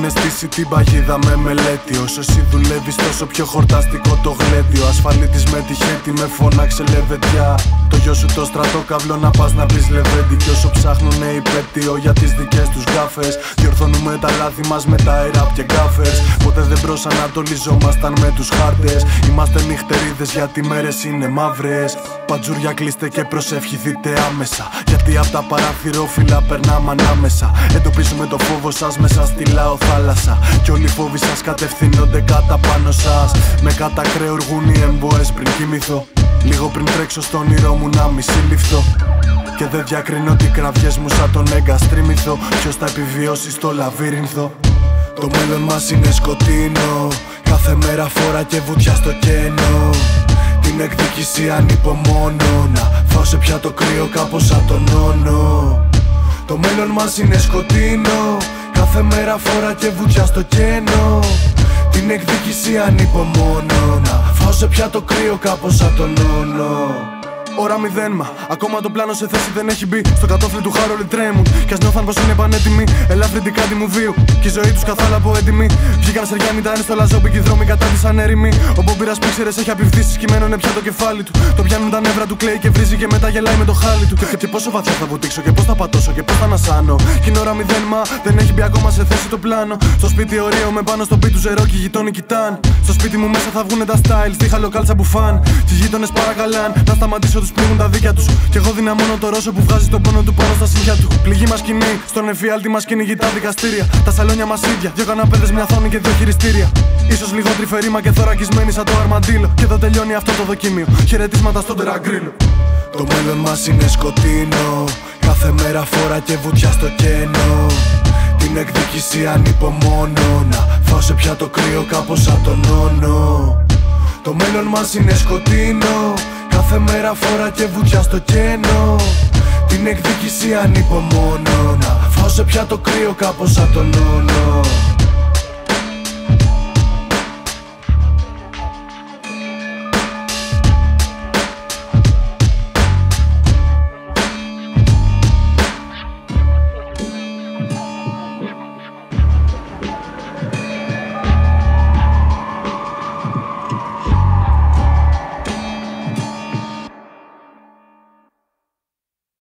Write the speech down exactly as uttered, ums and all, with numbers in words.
έχουνε στήσει την παγίδα με μελέτη. Όσο εσύ δουλεύεις τόσο πιο χορταστικό το γλέντιο. Ασφαλίτης με τη χέτη με φώναξε λεβεντιά. Το γιο σου το στρατόκαυλο να πας να πεις λεβέντη. Κι όσο ψάχνουνε υπέτειο για τις δικές τους γκάφες, διορθώνουμε τα λάθη μας με τα ραπ και γκάφες. Ποτέ δεν προσανατολιζόμασταν με τους χάρτες. Είμαστε νυχτερίδες γιατί οι μέρες είναι μαύρες. Παντζούρια κλείστε και προσευχηθείτε άμεσα, γιατί απ' τα παραθυρόφυλλα περνάμε ανάμεσα. Εντοπίζουμε το φόβο σας μέσα στη λαό θάλασσα. Κι όλοι οι φόβοι σας κατευθύνονται κατά πάνω σας. Με κατακρεουργούν οι εμβόες πριν κοιμηθώ. Λίγο πριν τρέξω στον όνειρό μου να μη συλληφθώ. Και δεν διακρίνω τι κραυγές μου σαν τον εγκαστρίμηθο. Ποιος θα επιβιώσει στο λαβύρινθο. Το μέλλον μας είναι σκοτεινό. Κάθε μέρα φορά και βουτιά στο κενό. Την εκδίκηση ανυπομονώ. Να φάω σε πιάτο κρύο κάπως σαν τον νόνο. Το μέλλον μας είναι σκοτεινό. Κάθε μέρα φορά και βουτιά στο κενό. Την εκδίκηση ανυπομονώ. Να φάω σε πιάτο κρύο κάπως σαν τον νόνο. Ώρα μηδέν, μα ακόμα το πλάνο σε θέση δεν έχει μπει. Στο κατόφλι του χάρου όλοι τρέμουν. Κι ας νιώθαν πως είναι πανέτοιμοι. Ελαφρυντικά μου βίου. Κι η ζωή τους καθόλου από έτοιμη. Βγήκαν σεριάνι, τα είναι στο λαζόμπι. Κι οι δρόμοι κατάντησαν έρημοι. Ο Μπομπύρας που ήξερες έχει απειβδίσει. Σκυμμένωνε πια το κεφάλι του. Το πιάνουν τα νεύρα του, κλαίει και βρίζει και μετά γελάει με το χάλι του. Και, και πόσο βαθιά θα βουτήξω και πώς θα πατώσω και πώς θα ανασάνω. Κι είναι ώρα μηδέν, μα δεν έχει μπει ακόμα σε θέση το πλάνο. Στο σπίτι ορίο με πάνω στο πι του ζερό και οι γειτόνοι κοιτάν. Στο σπίτι μου μέσα θα βγουνε τα style. Στη χαλοκάλτσα που φαν. Κι οι γείτονες παρακαλάν να σταματήσω, τους πνίγουν τα δίκια τους. Κι εγώ δυναμώνω το ρώσο που βγάζει τον πόνο του πάνω στα σύνια του. Πληγή μας σκηνή, στον εφιάλτη μας κυνηγεί τα δικαστήρια. Τα σαλόνια μας ίδια, δυο καναπέδες, μια θόνη και δύο χειριστήρια. Ίσως λίγο τρυφερίμα και θωρακισμένη σαν το αρμαντήλο. Και εδώ τελειώνει αυτό το δοκίμιο. Χαιρετίσματα στον τεραγκρίλο. Το μέλλον μας είναι σκοτεινό. Κάθε μέρα φορά και βουτιά στο κενό. Την εκδίκηση ανυπομονώ. Να φάω σε πιάτο κρύο κάπως σαν τον νόνο. Το μέλλον μας είναι σκοτεινό. Κάθε μέρα φορά και βουτιά στο κενό. Την εκδίκηση ανυπομονώ. Να φάω σε πιάτο κρύο κάπως σαν τον νόνο.